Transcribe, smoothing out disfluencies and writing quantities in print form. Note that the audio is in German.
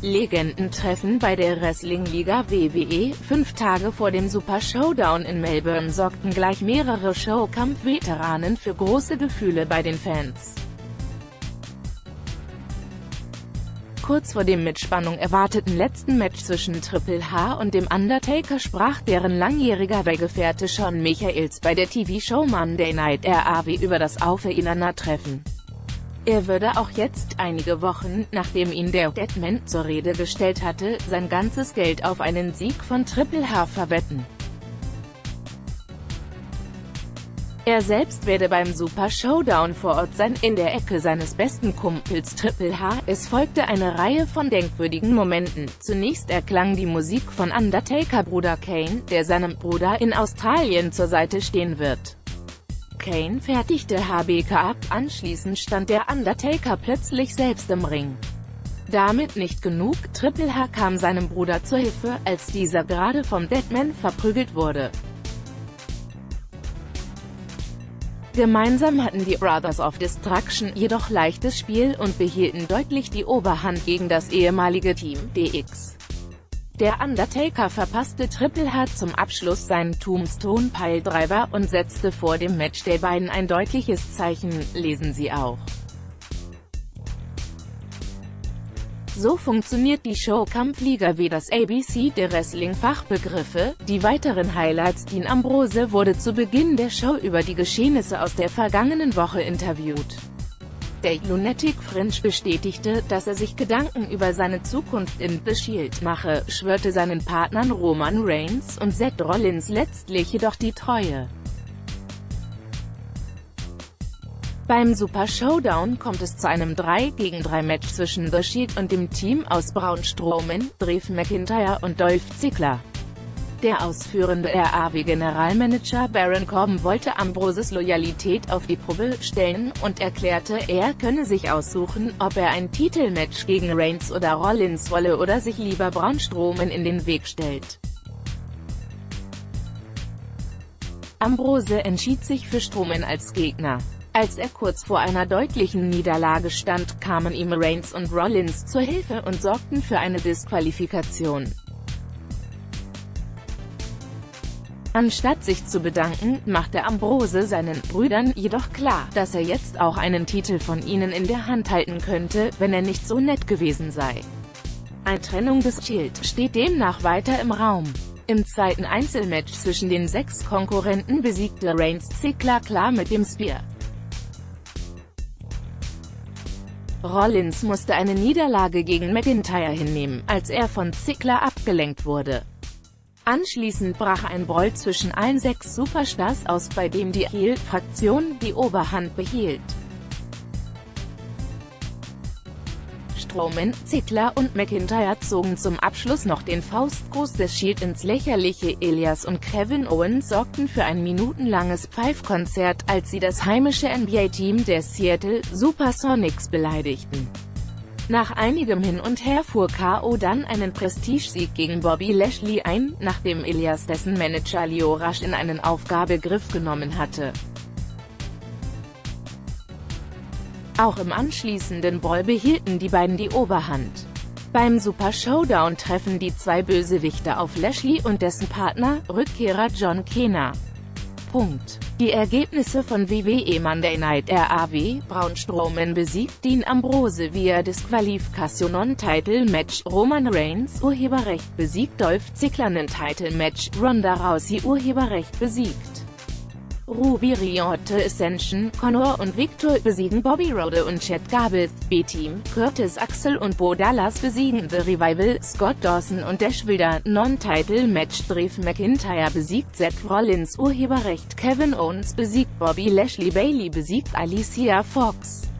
Legendentreffen bei der Wrestling-Liga WWE. 5 Tage vor dem Super Showdown in Melbourne sorgten gleich mehrere Showkampf-Veteranen für große Gefühle bei den Fans. Kurz vor dem mit Spannung erwarteten letzten Match zwischen Triple H und dem Undertaker sprach deren langjähriger Weggefährte Shawn Michaels bei der TV-Show Monday Night Raw über das Aufeinandertreffen. Er würde auch jetzt, einige Wochen, nachdem ihn der Deadman zur Rede gestellt hatte, sein ganzes Geld auf einen Sieg von Triple H verwetten. Er selbst werde beim Super Showdown vor Ort sein, in der Ecke seines besten Kumpels Triple H. Es folgte eine Reihe von denkwürdigen Momenten. Zunächst erklang die Musik von Undertaker-Bruder Kane, der seinem Bruder in Australien zur Seite stehen wird. Kane fertigte HBK ab, anschließend stand der Undertaker plötzlich selbst im Ring. Damit nicht genug, Triple H kam seinem Bruder zur Hilfe, als dieser gerade vom Deadman verprügelt wurde. Gemeinsam hatten die Brothers of Destruction jedoch leichtes Spiel und behielten deutlich die Oberhand gegen das ehemalige Team DX. Der Undertaker verpasste Triple H zum Abschluss seinen Tombstone Piledriver und setzte vor dem Match der beiden ein deutliches Zeichen, lesen Sie auch. So funktioniert die Showkampfliga wie das ABC der Wrestling-Fachbegriffe. Die weiteren Highlights: Dean Ambrose wurde zu Beginn der Show über die Geschehnisse aus der vergangenen Woche interviewt. Der Lunatic Fringe bestätigte, dass er sich Gedanken über seine Zukunft in The Shield mache, schwörte seinen Partnern Roman Reigns und Seth Rollins letztlich jedoch die Treue. Beim Super Showdown kommt es zu einem 3-gegen-3 Match zwischen The Shield und dem Team aus Braun Strowman, Drew McIntyre und Dolph Ziggler. Der ausführende RAW-Generalmanager Baron Corbin wollte Ambroses Loyalität auf die Probe stellen und erklärte, er könne sich aussuchen, ob er ein Titelmatch gegen Reigns oder Rollins wolle oder sich lieber Braun Strowman in den Weg stellt. Ambrose entschied sich für Strowman als Gegner. Als er kurz vor einer deutlichen Niederlage stand, kamen ihm Reigns und Rollins zur Hilfe und sorgten für eine Disqualifikation. Anstatt sich zu bedanken, machte Ambrose seinen Brüdern jedoch klar, dass er jetzt auch einen Titel von ihnen in der Hand halten könnte, wenn er nicht so nett gewesen sei. Eine Trennung des Shield steht demnach weiter im Raum. Im zweiten Einzelmatch zwischen den 6 Konkurrenten besiegte Reigns Ziggler klar mit dem Spear. Rollins musste eine Niederlage gegen McIntyre hinnehmen, als er von Ziggler abgelenkt wurde. Anschließend brach ein Brawl zwischen allen 6 Superstars aus, bei dem die Heel-Fraktion die Oberhand behielt. Strowman, Ziggler und McIntyre zogen zum Abschluss noch den Faustgruß des Shield ins Lächerliche. Elias und Kevin Owens sorgten für ein minutenlanges Pfeifkonzert, als sie das heimische NBA-Team der Seattle Supersonics beleidigten. Nach einigem Hin und Her fuhr K.O. dann einen Prestigesieg gegen Bobby Lashley ein, nachdem Elias dessen Manager Lio Rush in einen Aufgabegriff genommen hatte. Auch im anschließenden Brawl behielten die beiden die Oberhand. Beim Super Showdown treffen die 2 Bösewichte auf Lashley und dessen Partner, Rückkehrer John Cena. Die Ergebnisse von WWE Monday Night Raw: Braun Strowman besiegt Dean Ambrose via Disqualifikation Non-Title-Match, Roman Reigns Urheberrecht besiegt Dolph Ziggler Non-Title-Match, Ronda Rousey Urheberrecht besiegt Ruby Riott Ascension, Conor und Victor besiegen Bobby Roode und Chad Gable, B-Team, Curtis Axel und Bo Dallas besiegen The Revival, Scott Dawson und Dash Wilder, Non-Title-Match, Drew McIntyre besiegt Seth Rollins Urheberrecht, Kevin Owens besiegt Bobby Lashley, Bayley besiegt Alicia Fox.